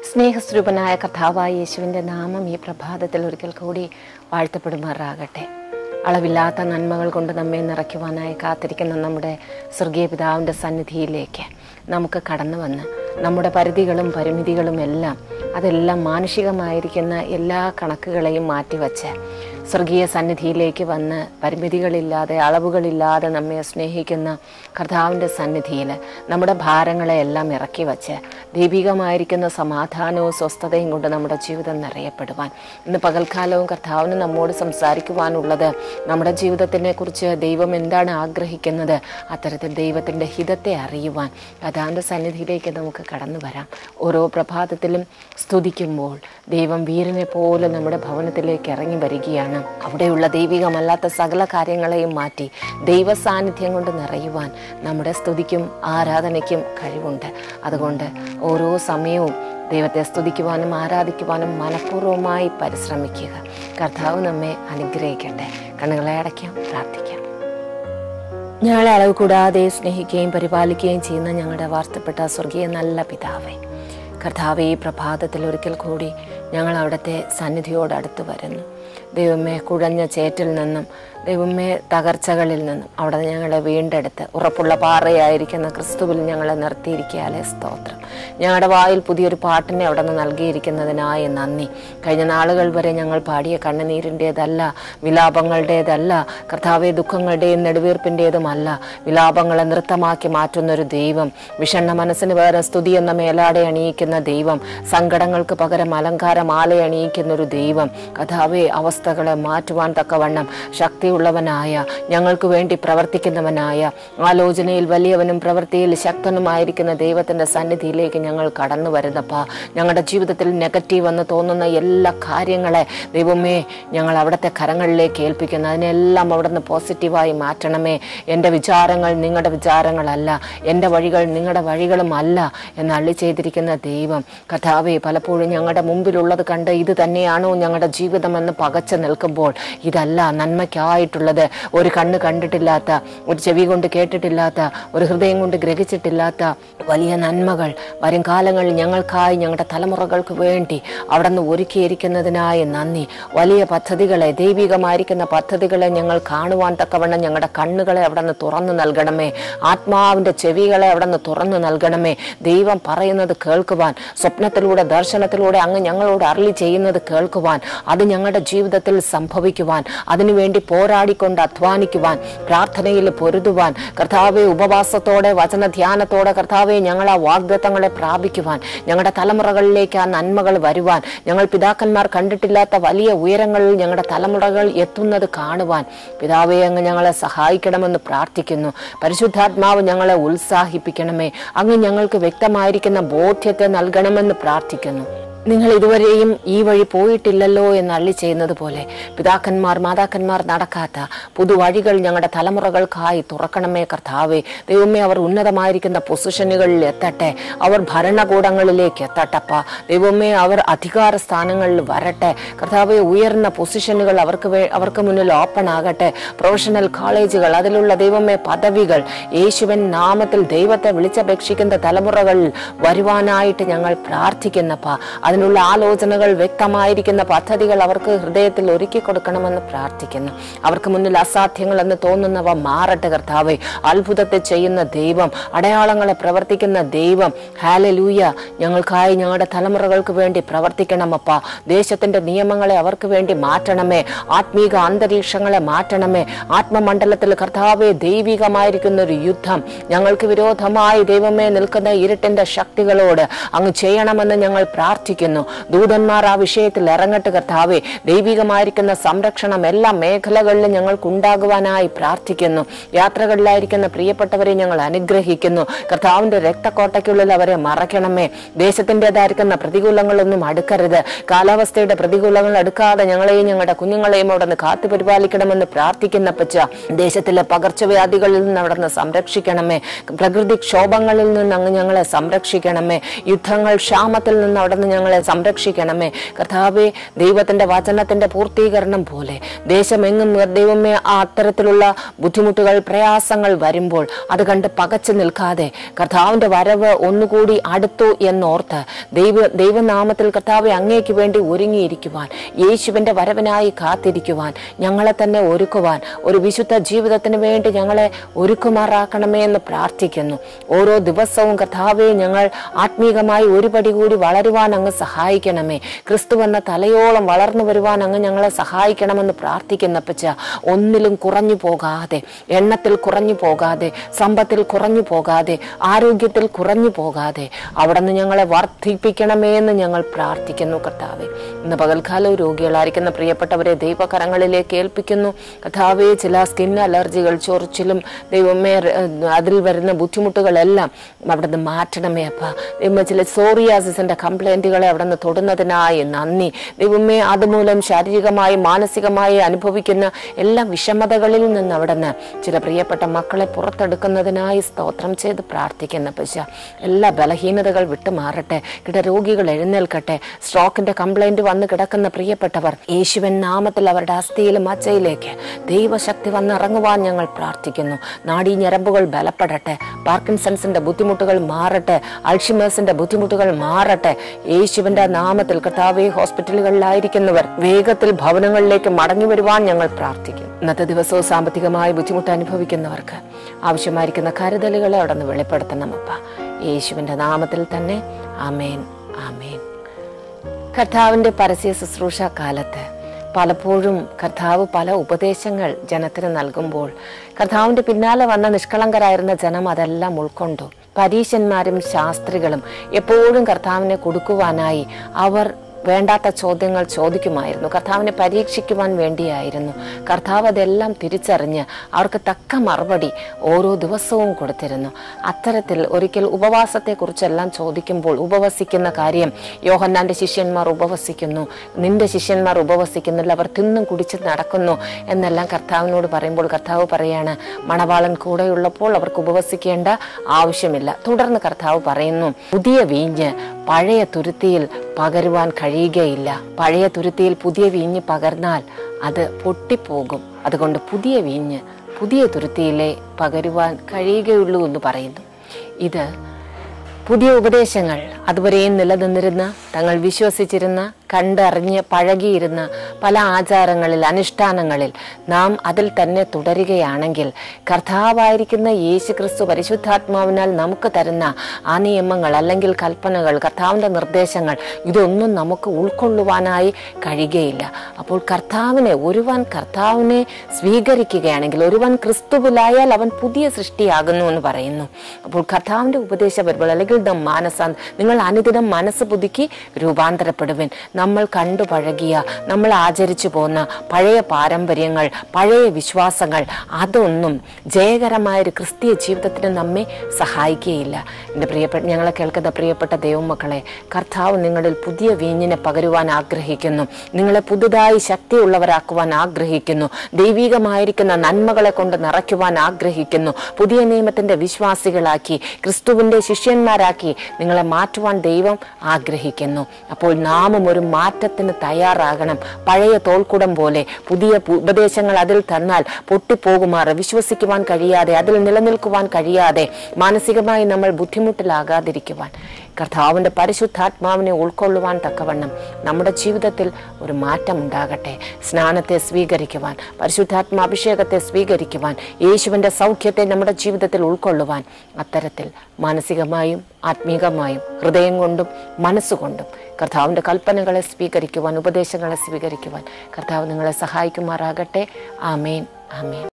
സ്നേഹസ്വരൂപനായ കർത്താവായ യേശുവിൻ്റെ നാമം ഈ പ്രഭാതത്തിൽ ഒരിക്കൽ കൂടി വാഴ്ത്തപ്പെടുമാറാകട്ടെ. അളവില്ലാത്ത നന്മകൾ കൊണ്ട് നമ്മെ നിറയ്ക്കുവാനായി കാത്തിരിക്കുന്ന നമ്മുടെ സ്വർഗീയ പിതാവിൻ്റെ സന്നിധിയിലേക്ക് നമുക്ക് കടന്നു വന്ന് നമ്മുടെ പരിധികളും പരിമിതികളും അതെല്ലാം മാനുഷികമായിരിക്കുന്ന എല്ലാ കണക്കുകളെയും മാറ്റിവെച്ച് സ്വർഗീയ സന്നിധിയിലേക്ക് വന്ന് പരിമിതികളില്ലാതെ അളവുകളില്ലാതെ നമ്മെ സ്നേഹിക്കുന്ന കർത്താവിൻ്റെ സന്നിധിയിൽ നമ്മുടെ ഭാരങ്ങളെയെല്ലാം ഇറക്കി വച്ച് ദൈവികമായിരിക്കുന്ന സമാധാനവും സ്വസ്ഥതയും കൊണ്ട് നമ്മുടെ ജീവിതം നിറയപ്പെടുവാൻ ഇന്ന് പകൽക്കാലവും കർത്താവിന് നമ്മോട് സംസാരിക്കുവാനുള്ളത് നമ്മുടെ ജീവിതത്തിനെ കുറിച്ച് ദൈവം എന്താണ് ആഗ്രഹിക്കുന്നത്, അത്തരത്തിൽ ദൈവത്തിൻ്റെ ഹിതത്തെ അറിയുവാൻ കർത്താവിൻ്റെ സന്നിധിയിലേക്ക് നമുക്ക് കടന്നു വരാം. ഓരോ പ്രഭാതത്തിലും സ്തുതിക്കുമ്പോൾ ദൈവം വീരനെ പോലെ നമ്മുടെ ഭവനത്തിലേക്ക് ഇറങ്ങി വരികയാണ്. അവിടെയുള്ള ദൈവികമല്ലാത്ത സകല കാര്യങ്ങളെയും മാറ്റി ദൈവ സാന്നിധ്യം കൊണ്ട് നിറയുവാൻ നമ്മുടെ സ്തുതിക്കും ആരാധനയ്ക്കും കഴിവുണ്ട്. അതുകൊണ്ട് ഓരോ സമയവും ദൈവത്തെ സ്തുതിക്കുവാനും ആരാധിക്കുവാനും മനഃപൂർവ്വമായി പരിശ്രമിക്കുക. കർത്താവ് നമ്മെ അനുഗ്രഹിക്കട്ടെ. കണ്ണുകളെ അടയ്ക്കാം, പ്രാർത്ഥിക്കാം. ഞങ്ങളെ അളവ് കൂടാതെ സ്നേഹിക്കുകയും പരിപാലിക്കുകയും ചെയ്യുന്ന ഞങ്ങളുടെ വാഴ്ത്തപ്പെട്ട സ്വർഗീയ നല്ല പിതാവേ, കർത്താവെ, ഈ പ്രഭാതത്തിൽ ഒരിക്കൽ കൂടി ഞങ്ങൾ അവിടുത്തെ സന്നിധിയോടടുത്ത് വരുന്നു. ദൈവമേ, കുഴഞ്ഞ ചേറ്റിൽ നിന്നും, ദൈവമേ, തകർച്ചകളിൽ നിന്നും അവിടെ ഞങ്ങളെ വീണ്ടെടുത്ത് ഉറപ്പുള്ള പാറയായിരിക്കുന്ന ക്രിസ്തുവിൽ ഞങ്ങളെ നിർത്തിയിരിക്കാലേ സ്തോത്രം. ഞങ്ങളുടെ വായിൽ പുതിയൊരു പാട്ടിനെ അവിടെ നിന്ന് നൽകിയിരിക്കുന്നതിനായി നന്ദി. കഴിഞ്ഞ നാളുകൾ വരെ ഞങ്ങൾ പാടിയ കണ്ണുനീരിൻ്റേതല്ല, വിലാപങ്ങളുടേതല്ല കർത്താവെ, ദുഃഖങ്ങളുടെയും നെടുവീർപ്പിൻ്റേതുമല്ല. വിലാപങ്ങളെ നൃത്തമാക്കി മാറ്റുന്നൊരു ദൈവം, വിഷണ്ണ മനസ്സിന് പകരം സ്തുതി എന്ന മേലാടെ അണിയിക്കുന്ന ദൈവം, സങ്കടങ്ങൾക്ക് പകരം അലങ്കാരമാല അണിയിക്കുന്നൊരു ദൈവം, കർത്താവെ, അവസ്ഥകളെ മാറ്റുവാൻ തക്കവണ്ണം ശക്തിയുള്ളവനായ, ഞങ്ങൾക്ക് വേണ്ടി പ്രവർത്തിക്കുന്നവനായ, ആലോചനയിൽ വലിയവനും പ്രവൃത്തിയിൽ ശക്തനുമായിരിക്കുന്ന ദൈവത്തിൻ്റെ സന്നിധിയിലേക്ക് ഞങ്ങൾ കടന്നു വരുന്നപ്പാ. ഞങ്ങളുടെ ജീവിതത്തിൽ നെഗറ്റീവ് എന്ന് തോന്നുന്ന എല്ലാ കാര്യങ്ങളെ ദൈവമേ ഞങ്ങൾ അവിടുത്തെ കരങ്ങളിലേക്ക് ഏൽപ്പിക്കുന്നു. അതിനെല്ലാം അവിടുന്ന് പോസിറ്റീവായി മാറ്റണമേ. എൻ്റെ വിചാരങ്ങൾ നിങ്ങളുടെ വിചാരങ്ങളല്ല, എൻ്റെ വഴികൾ നിങ്ങളുടെ വഴികളും അല്ല എന്ന് അള്ളി ചെയ്തിരിക്കുന്ന ദൈവം, കർത്താവേ, പലപ്പോഴും ഞങ്ങളുടെ മുമ്പിലുള്ളത് കണ്ട് ഇത് തന്നെയാണോ ഞങ്ങളുടെ ജീവിതമെന്ന് പകച്ചു നിൽക്കുമ്പോൾ ഇതല്ല നന്മയ്ക്കായിട്ടുള്ളത്. ഒരു കണ്ണ് കണ്ടിട്ടില്ലാത്ത, ഒരു ചെവി കൊണ്ട് കേട്ടിട്ടില്ലാത്ത, ഒരു ഹൃദയം കൊണ്ട് ഗ്രഹിച്ചിട്ടില്ലാത്ത വലിയ നന്മകൾ വരും കാലങ്ങളിൽ ഞങ്ങൾക്കായി, ഞങ്ങളുടെ തലമുറകൾക്ക് വേണ്ടി അവിടെ നിന്ന് ഒരുക്കിയിരിക്കുന്നതിനായി നന്ദി. വലിയ പദ്ധതികളെ, ദൈവികമായിരിക്കുന്ന പദ്ധതികളെ ഞങ്ങൾ കാണുവാൻ തക്കവണ്ണം ഞങ്ങളുടെ കണ്ണുകളെ അവിടെ നിന്ന് തുറന്നു നൽകണമേ. ആത്മാവിൻ്റെ ചെവികളെ അവിടെ നിന്ന് തുറന്നു നൽകണമേ. ദൈവം പറയുന്നത് കേൾക്കുവാൻ, സ്വപ്നത്തിലൂടെ ദർശനത്തിലൂടെ അങ്ങ് ഞങ്ങളോട് അരുളി ചെയ്യുന്നത് കേൾക്കുവാൻ, അത് ഞങ്ങളുടെ ജീവിതത്തിൽ സംഭവിക്കുവാൻ, അതിനുവേണ്ടി പോരാടിക്കൊണ്ട് അധ്വാനിക്കുവാൻ, പ്രാർത്ഥനയിൽ പൊരുതുവാൻ, കർത്താവെ, ഉപവാസത്തോടെ വചനധ്യാനത്തോടെ കർത്താവെ ഞങ്ങൾ ആ വാഗ്ദത്തങ്ങളെ പ്രാപിക്കുവാൻ, ഞങ്ങളുടെ തലമുറകളിലേക്ക് ആ നന്മകൾ വരുവാൻ, ഞങ്ങൾ പിതാക്കന്മാർ കണ്ടിട്ടില്ലാത്ത വലിയ ഉയരങ്ങളിൽ ഞങ്ങളുടെ തലമുറകൾ എത്തുന്നത് കാണുവാൻ പിതാവെ അങ്ങ് ഞങ്ങളെ സഹായിക്കണമെന്ന് പ്രാർത്ഥിക്കുന്നു. പരിശുദ്ധാത്മാവ് ഞങ്ങളെ ഉത്സാഹിപ്പിക്കണമേ. അങ്ങ് ഞങ്ങൾക്ക് വ്യക്തമായിരിക്കുന്ന ബോധ്യത്തെ നൽകണമെന്ന് പ്രാർത്ഥിക്കുന്നു. നിങ്ങൾ ഇതുവരെയും ഈ വഴി പോയിട്ടില്ലല്ലോ എന്ന് അള്ളി ചെയ്യുന്നത് പോലെ പിതാക്കന്മാർ മാതാക്കന്മാർ നടക്കാത്ത പുതുവഴികൾ ഞങ്ങളുടെ തലമുറകൾക്കായി തുറക്കണമേ കർത്താവേ. ദൈവമേ, അവർ ഉന്നതമായിരിക്കുന്ന പൊസിഷനുകളിൽ എത്തട്ടെ, അവർ ഭരണകൂടങ്ങളിലേക്ക് എത്തട്ടപ്പ. ദൈവമേ, അവർ അധികാര സ്ഥാനങ്ങളിൽ വരട്ടെ കർത്താവെ. ഉയർന്ന പൊസിഷനുകൾ അവർക്ക് മുന്നിൽ ഓപ്പൺ ആകട്ടെ. പ്രൊഫഷണൽ കോളേജുകൾ, അതിലുള്ള ദൈവമേ പദവികൾ, യേശുവിൻ നാമത്തിൽ ദൈവത്തെ വിളിച്ചപേക്ഷിക്കുന്ന തലമുറകളിൽ വരുവാനായിട്ട് ഞങ്ങൾ പ്രാർത്ഥിക്കുന്നപ്പ. അതിനുള്ള ആലോചനകൾ, വ്യക്തമായിരിക്കുന്ന പദ്ധതികൾ അവർക്ക് ഹൃദയത്തിൽ ഒരുക്കി കൊടുക്കണമെന്ന് പ്രാർത്ഥിക്കുന്നു. അവർക്ക് മുന്നിൽ അസാധ്യങ്ങൾ എന്ന് തോന്നുന്നവ മാറട്ടെ കർത്താവേ. അത്ഭുതത്തെ ചെയ്യുന്ന ദൈവം, അടയാളങ്ങളെ പ്രവർത്തിക്കുന്ന ദൈവം, ഹല്ലേലൂയ, ഞങ്ങൾക്കായി ഞങ്ങളുടെ തലമുറകൾക്ക് വേണ്ടി പ്രവർത്തിക്കണമപ്പ. ദേശത്തിന്റെ നിയമങ്ങളെ അവർക്ക് വേണ്ടി മാറ്റണമേ. ആത്മീക അന്തരീക്ഷങ്ങളെ മാറ്റണമേ. ആത്മമണ്ഡലത്തിൽ കർത്താവെ, ദൈവികമായിരിക്കുന്ന ഒരു യുദ്ധം ഞങ്ങൾക്ക് വിരോധമായി ദൈവമേ നിൽക്കുന്ന ഇരുട്ടിന്റെ ശക്തികളോട് അങ്ങ് ചെയ്യണമെന്ന് ഞങ്ങൾ പ്രാർത്ഥിക്കുന്നു. ദൂതന്മാർ ആ വിഷയത്തിൽ ഇറങ്ങട്ടെ കർത്താവേ. ദൈവികമായിരിക്കുന്ന സംരക്ഷണം എല്ലാ മേഖലകളിലും ഞങ്ങൾക്ക് ഉണ്ടാകുവാനായി പ്രാർത്ഥിക്കുന്നു. യാത്രകളിലായിരിക്കുന്ന പ്രിയപ്പെട്ടവരെ ഞങ്ങൾ അനുഗ്രഹിക്കുന്നു. കർത്താവിന്റെ രക്തക്കോട്ടയ്ക്കുള്ളിൽ അവരെ മറയ്ക്കണമേ. ദേശത്തിൻ്റെതായിരിക്കുന്ന പ്രതികൂലങ്ങളൊന്നും അടുക്കരുത്. കാലാവസ്ഥയുടെ പ്രതികൂലങ്ങൾ അടുക്കാതെ ഞങ്ങളെയും ഞങ്ങളുടെ കുഞ്ഞുങ്ങളെയും അവിടെ നിന്ന് കാത്തു പരിപാലിക്കണമെന്ന് പ്രാർത്ഥിക്കുന്ന പച്ച. ദേശത്തിലെ പകർച്ചവ്യാധികളിൽ നിന്ന് അവിടെ നിന്ന് സംരക്ഷിക്കണമേ. പ്രകൃതി ക്ഷോഭങ്ങളിൽ നിന്ന് അങ്ങ് ഞങ്ങളെ സംരക്ഷിക്കണമേ. യുദ്ധങ്ങൾ, ക്ഷാമത്തിൽ നിന്ന് അവിടെ നിന്ന് ഞങ്ങളെ ഞങ്ങളെ സംരക്ഷിക്കണമേ കർത്താവെ. ദൈവത്തിൻ്റെ വചനത്തിൻ്റെ പൂർത്തീകരണം പോലെ ദേശമെങ്ങും ദൈവമേ ആ അത്തരത്തിലുള്ള ബുദ്ധിമുട്ടുകൾ പ്രയാസങ്ങൾ വരുമ്പോൾ അത് കണ്ട് പകച്ചു നിൽക്കാതെ കർത്താവിൻ്റെ വരവ് ഒന്നുകൂടി അടുത്തു എന്നോർത്ത് ദൈവനാമത്തിൽ കർത്താവെ അങ്ങേക്ക് വേണ്ടി ഒരുങ്ങിയിരിക്കുവാൻ, യേശുവിൻ്റെ വരവിനായി കാത്തിരിക്കുവാൻ, ഞങ്ങളെ തന്നെ ഒരുക്കുവാൻ, ഒരു വിശുദ്ധ ജീവിതത്തിന് വേണ്ടി ഞങ്ങളെ ഒരുക്കുമാറാക്കണമേ എന്ന് പ്രാർത്ഥിക്കുന്നു. ഓരോ ദിവസവും കർത്താവെ ഞങ്ങൾ ആത്മീകമായി ഒരു പടി കൂടി വളരുവാൻ അങ്ങ് സഹായിക്കണമേ. ക്രിസ്തു എന്ന തലയോളം വളർന്നു വരുവാൻ അങ്ങ് ഞങ്ങളെ സഹായിക്കണമെന്ന് പ്രാർത്ഥിക്കുന്നപ്പച്ച. ഒന്നിലും കുറഞ്ഞു പോകാതെ, എണ്ണത്തിൽ കുറഞ്ഞു പോകാതെ, സമ്പത്തിൽ കുറഞ്ഞു പോകാതെ, ആരോഗ്യത്തിൽ കുറഞ്ഞു പോകാതെ അവിടുന്ന് ഞങ്ങളെ വർദ്ധിപ്പിക്കണമേ എന്ന് ഞങ്ങൾ പ്രാർത്ഥിക്കുന്നു കർത്താവെ. ഇന്ന് പകൽക്കാലം രോഗികളായിരിക്കുന്ന പ്രിയപ്പെട്ടവരെ ദൈവകരങ്ങളിലേക്ക് ഏൽപ്പിക്കുന്നു കർത്താവെ. ചില സ്കിൻ അലർജികൾ, ചൊറിച്ചിലും ദൈവമേ അതിൽ വരുന്ന ബുദ്ധിമുട്ടുകളെല്ലാം അവിടുന്ന് മാറ്റണമേ അപ്പ. ദൈവമേ ചില സോറിയാസിന്റെ കംപ്ലൈന്റുകളെ അവിടുന്ന് തൊടുന്നതിനായി നന്ദി ദൈവമേ. അതുമൂലം ശാരീരികമായി മാനസികമായി അനുഭവിക്കുന്ന എല്ലാ വിഷമതകളിൽ നിന്ന് അവിടുന്ന് ചില പ്രിയപ്പെട്ട മക്കളെ പുറത്തെടുക്കുന്നതിനായി സ്തോത്രം ചെയ്ത് പ്രാർത്ഥിക്കുന്ന പശ. എല്ലാ ബലഹീനതകൾ വിട്ടുമാറട്ടെ. രോഗികൾ എഴുന്നേൽക്കട്ടെ. സ്ട്രോക്കിന്റെ കംപ്ലൈന്റ് വന്ന് കിടക്കുന്ന പ്രിയപ്പെട്ടവർ യേശുവിൻ നാമത്തിൽ അവരുടെ അസ്ഥിയിലും മജ്ജയിലേക്ക് ദൈവശക്തി വന്നിറങ്ങുവാൻ ഞങ്ങൾ പ്രാർത്ഥിക്കുന്നു. നാഡീ ഞരമ്പുകൾ ബലപ്പെടട്ടെ. പാർക്കിൻസൺസിന്റെ ബുദ്ധിമുട്ടുകൾ മാറട്ടെ. അൾഷിമേഴ്സിന്റെ ബുദ്ധിമുട്ടുകൾ മാറട്ടെ. യേശുവിന്റെ നാമത്തിൽ കർത്താവെ ഹോസ്പിറ്റലുകളിലായിരിക്കുന്നവർ വേഗത്തിൽ ഭവനങ്ങളിലേക്ക് മടങ്ങി വരുവാൻ ഞങ്ങൾ പ്രാർത്ഥിക്കും. ഇന്നത്തെ ദിവസവും സാമ്പത്തികമായി ബുദ്ധിമുട്ട് അനുഭവിക്കുന്നവർക്ക് ആവശ്യമായിരിക്കുന്ന കരുതലുകളെ അവിടെ നിന്ന് വെളിപ്പെടുത്തണം അപ്പ. യേശുവിന്റെ നാമത്തിൽ തന്നെ ആമേൻ, ആമേൻ. കർത്താവിന്റെ പരസ്യ ശുശ്രൂഷ കാലത്ത് പലപ്പോഴും കർത്താവ് പല ഉപദേശങ്ങൾ ജനത്തിന് നൽകുമ്പോൾ കർത്താവിന്റെ പിന്നാലെ വന്ന നിഷ്കളങ്കരായിരുന്ന ജനം അതെല്ലാം ഉൾക്കൊണ്ടു. പരീശന്മാരും ശാസ്ത്രികളും എപ്പോഴും കർത്താവിനെ കൊടുക്കുവാനായി അവർ വേണ്ടാത്ത ചോദ്യങ്ങൾ ചോദിക്കുമായിരുന്നു. കർത്താവിനെ പരീക്ഷിക്കുവാൻ വേണ്ടിയായിരുന്നു. കർത്താവ് അതെല്ലാം തിരിച്ചറിഞ്ഞ് അവർക്ക് തക്ക മറുപടി ഓരോ ദിവസവും കൊടുത്തിരുന്നു. അത്തരത്തിൽ ഒരിക്കൽ ഉപവാസത്തെക്കുറിച്ചെല്ലാം ചോദിക്കുമ്പോൾ ഉപവസിക്കുന്ന കാര്യം, യോഹന്നാന്റെ ശിഷ്യന്മാർ ഉപവസിക്കുന്നു, നിന്റെ ശിഷ്യന്മാർ ഉപവസിക്കുന്നില്ല, അവർ തിന്നും കുടിച്ച് നടക്കുന്നു എന്നെല്ലാം കർത്താവിനോട് പറയുമ്പോൾ കർത്താവ് പറയാണ്, മണവാളൻ കൂടെയുള്ളപ്പോൾ അവർക്ക് ഉപവസിക്കേണ്ട ആവശ്യമില്ല. തുടർന്ന് കർത്താവ് പറയുന്നു, പുതിയ വീഞ്ഞ് പഴയ തുരുത്തിയിൽ പകരുവാൻ കഴിയുകയില്ല. പഴയ തുരുത്തിയിൽ പുതിയ വീഞ്ഞ് പകർന്നാൽ അത് പൊട്ടിപ്പോകും. അതുകൊണ്ട് പുതിയ വീഞ്ഞ് പുതിയ തുരുത്തിയിലെ പകരുവാൻ കഴിയുകയുള്ളൂ എന്ന് പറയുന്നു. ഇത് പുതിയ ഉപദേശങ്ങൾ അതുവരെയും നിലനിന്നിരുന്ന, തങ്ങൾ വിശ്വസിച്ചിരുന്ന, കണ്ടറിഞ്ഞ് പഴകിയിരുന്ന പല ആചാരങ്ങളിൽ, അനുഷ്ഠാനങ്ങളിൽ നാം അതിൽ തന്നെ തുടരുകയാണെങ്കിൽ കർത്താവായിരിക്കുന്ന യേശു ക്രിസ്തു പരിശുദ്ധാത്മാവിനാൽ നമുക്ക് തരുന്ന ആ നിയമങ്ങൾ അല്ലെങ്കിൽ കൽപ്പനകൾ, കർത്താവിൻ്റെ നിർദ്ദേശങ്ങൾ, ഇതൊന്നും നമുക്ക് ഉൾക്കൊള്ളുവാനായി കഴിയുകയില്ല. അപ്പോൾ ഒരുവൻ കർത്താവിനെ സ്വീകരിക്കുകയാണെങ്കിൽ, ഒരുവൻ ക്രിസ്തുവിലായാൽ അവൻ പുതിയ സൃഷ്ടിയാകുന്നു എന്ന് പറയുന്നു. അപ്പോൾ കർത്താവിൻ്റെ ഉപദേശ വരുമ്പോൾ അല്ലെങ്കിൽ നിങ്ങൾ അനുദിനം മനസ്സ് പുതുക്കി രൂപാന്തരപ്പെടുവിൻ. നമ്മൾ കണ്ടു പഴകിയ, നമ്മൾ ആചരിച്ചു പോന്ന പഴയ പാരമ്പര്യങ്ങൾ, പഴയ വിശ്വാസങ്ങൾ, അതൊന്നും ജയകരമായൊരു ക്രിസ്തീയ ജീവിതത്തിന് നമ്മെ സഹായിക്കുകയില്ല. എൻ്റെ ഞങ്ങളെ കേൾക്കുന്ന പ്രിയപ്പെട്ട ദൈവമക്കളെ, കർത്താവ് നിങ്ങളിൽ പുതിയ വീഞ്ഞിനെ പകരുവാൻ ആഗ്രഹിക്കുന്നു. നിങ്ങളെ പുതുതായി ശക്തിയുള്ളവരാക്കുവാൻ ആഗ്രഹിക്കുന്നു. ദൈവികമായിരിക്കുന്ന നന്മകളെ കൊണ്ട് നിറയ്ക്കുവാൻ ആഗ്രഹിക്കുന്നു. പുതിയ നിയമത്തിന്റെ വിശ്വാസികളാക്കി, ക്രിസ്തുവിന്റെ ശിഷ്യന്മാരാക്കി നിങ്ങളെ മാറ്റുവാൻ ദൈവം ആഗ്രഹിക്കുന്നു. അപ്പോൾ നാമും ഒരു മാറ്റത്തിന് തയ്യാറാകണം. പഴയ തോൽക്കുടം പോലെ പുതിയ ഉപദേശങ്ങൾ അതിൽ തന്നാൽ പൊട്ടിപ്പോകുമാറ്, വിശ്വസിക്കുവാൻ കഴിയാതെ, അതിൽ നിലനിൽക്കുവാൻ കഴിയാതെ മാനസികമായി നമ്മൾ ബുദ്ധിമുട്ടിലാകാതിരിക്കുവാൻ കർത്താവിൻ്റെ പരിശുദ്ധാത്മാവിനെ ഉൾക്കൊള്ളുവാൻ തക്കവണ്ണം നമ്മുടെ ജീവിതത്തിൽ ഒരു മാറ്റം ഉണ്ടാകട്ടെ. സ്നാനത്തെ സ്വീകരിക്കുവാൻ, പരിശുദ്ധാത്മാഭിഷേകത്തെ സ്വീകരിക്കുവാൻ, യേശുവിൻ്റെ സൗഖ്യത്തെ നമ്മുടെ ജീവിതത്തിൽ ഉൾക്കൊള്ളുവാൻ, അത്തരത്തിൽ മാനസികമായും ആത്മീകമായും ഹൃദയം കൊണ്ടും മനസ്സുകൊണ്ടും കർത്താവിൻ്റെ കൽപ്പനകളെ സ്വീകരിക്കുവാൻ, ഉപദേശങ്ങളെ സ്വീകരിക്കുവാൻ കർത്താവ് നിങ്ങളെ സഹായിക്കുമാറാകട്ടെ. ആമേൻ, ആമേൻ.